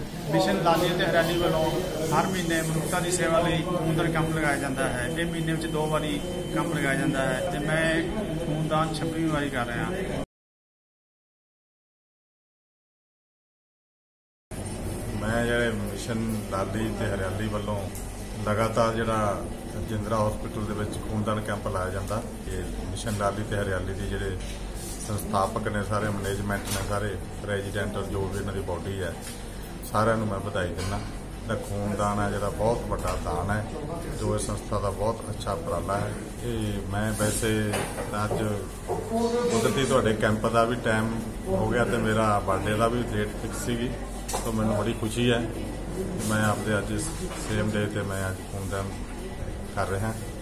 Mission लाली ते हरियाली वालों हर महीने मनुष्यता की सेवा लिए खूनदान कैंप लगाया जाता है। ये महीने में 2 बारी कैंप लगाया जाता है तो मैं खूनदान 26वीं बारी कर रहा। मैं ਜਿਹੜੇ ਮਿਸ਼ਨ ਲਾਲੀ ਤੇ ਹਰਿਆਲੀ ਵੱਲੋਂ ਲਗਾਤਾਰ ਜਿਹੜਾ ਜਿੰਦਰਾ ਹਸਪੀਟਲ ਦੇ ਵਿੱਚ ਖੂਨਦਾਨ ਕੈਂਪ ਲਾਇਆ ਜਾਂਦਾ। ਇਹ ਮਿਸ਼ਨ ਲਾਲੀ ਤੇ ਹਰਿਆਲੀ ਦੇ ਜਿਹੜੇ ਸੰਸਥਾਪਕ ਨੇ, ਸਾਰੇ ਮੈਨੇਜਮੈਂਟ ਨੇ, ਸਾਰੇ ਪ੍ਰੈਜ਼ੀਡੈਂਟ ਜੋ ਵੀ ਇਹਨਾਂ ਦੀ ਬੋਡੀ ਹੈ, ਸਾਰਿਆਂ ਨੂੰ ਮੈਂ ਵਧਾਈ ਦਿੰਦਾ। ਜਿਹੜਾ ਖੂਨਦਾਨ ਹੈ ਜਿਹੜਾ ਬਹੁਤ ਵੱਡਾ ਦਾਨ ਹੈ, ਜੋ ਇਸ ਸੰਸਥਾ ਦਾ ਬਹੁਤ ਅੱਛਾ ਉਪਰਾਲਾ ਹੈ। ਇਹ ਮੈਂ ਵੈਸੇ ਅੱਜ ਕੁਦਰਤੀ ਤੁਹਾਡੇ ਕੈਂਪ ਦਾ ਵੀ ਟਾਈਮ ਹੋ ਗਿਆ ਤੇ ਮੇਰਾ ਬਰਥਡੇ ਦਾ ਵੀ ਡੇਟ ਫਿਕਸ ਸੀਗੀ, तो मैं बड़ी खुशी है मैं आपके अज सेम डे ते मैं अज खूनदान कर रहा।